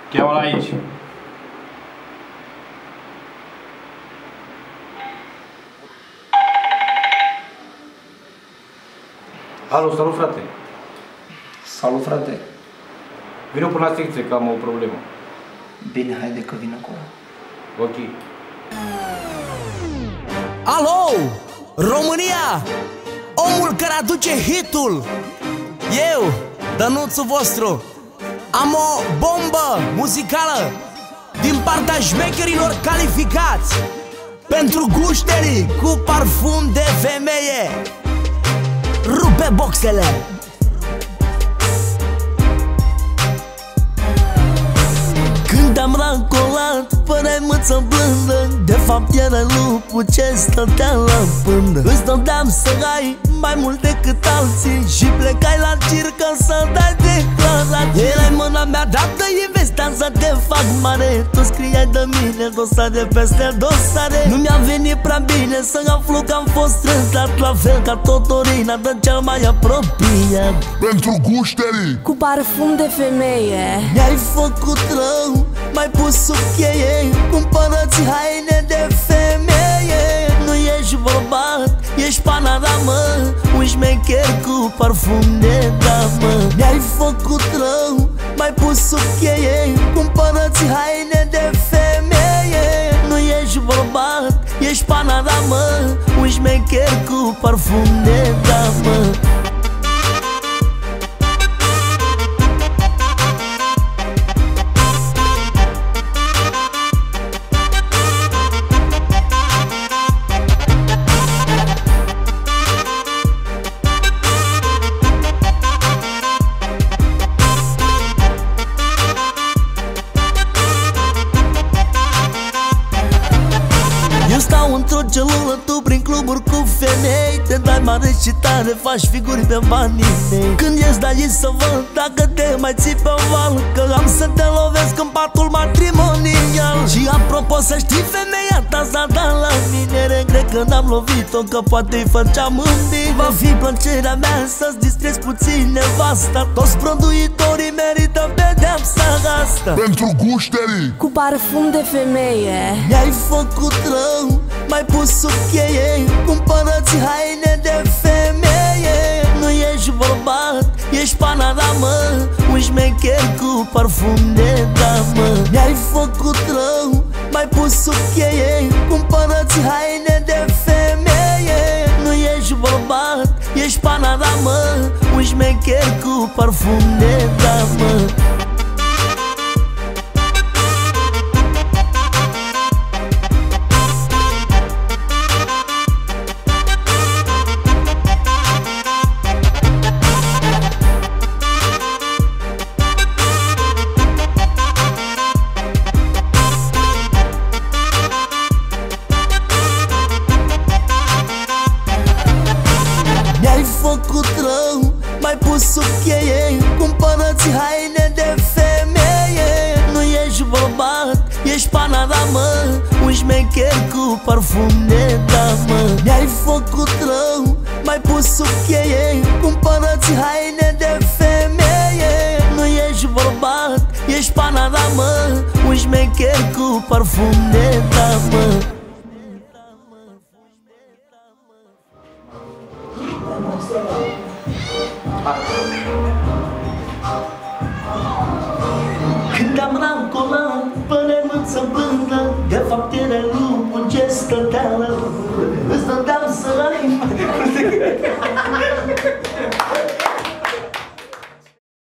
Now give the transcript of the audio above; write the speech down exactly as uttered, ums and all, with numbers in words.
Cheamă-l aici. Alo, salut frate. Salut frate. Vino până la secție că am o problemă. Bine, haide că vin acolo. Ok. Alo! România! Omul care aduce hitul! Eu, Dănuțul vostru, am o bombă muzicală din partea șmecherilor calificați pentru gușterii cu parfum de femeie. Rupe boxele! Când am rancolat părea mâță blândă, de fapt era lupul ce stătea la pândă. Îți dădeam să ai mai mult decât alții și plecai la circă să dai declarații. Erai mâna mea, dar te investeam să te fac mare. Tu scriai de mine dosare peste dosare. Nu mi-a venit prea bine să aflu că am fost trântat, la fel ca Totorina de cel mai apropiat. Pentru gușterii cu parfum de femeie. Mi-ai făcut rău, m-ai pus sub cheie, cumpără-ți haine de femeie. Nu ești bărbat, ești panaramă, un șmecher cu parfum de damă. Mi-ai făcut rău, m-ai pus sub cheie, cumpără-ți haine de femeie. Nu ești bărbat, ești panaramă, un șmecher cu parfum de damă. Stau într-o celulă, tu prin cluburi cu femei. Te dai mare și tare, faci figuri pe banii mei. Când ești de aici să văd dacă te mai ții pe val, că am să te lovesc în patul matrimonial. Și apropo să știi, femeia ta s-a dat la mine. Regret că n-am lovit-o, că poate-i făceam în bine. Va fi plăcerea mea să-ți distrezi puțin nevasta. Toți produitorii merită pedeapsa asta. Pentru gușterii cu parfum de femeie. Mi-ai făcut rău, m-ai pus sub cheie, cumpără-ți haine de femeie. Nu ești bărbat, ești panaramă, un șmecher cu parfum de damă. Mi-ai făcut rău, m-ai pus sub cheie, cumpără-ți haine de femeie. Nu ești bărbat, ești panaramă, un șmecher cu parfum de damă. Mi-ai făcut rău, m-ai pus sub cheie, cumpără-ți haine de femeie. Nu ești bărbat, ești panaramă, un șmecher cu parfum de damă. Mi-ai făcut rău, m-ai pus sub cheie, cumpără-ți haine de femeie. Nu ești bărbat, ești panaramă, un șmecher cu parfum de damă. Când am rancolat părea mâță blândă, de fapt era lupul ce stătea la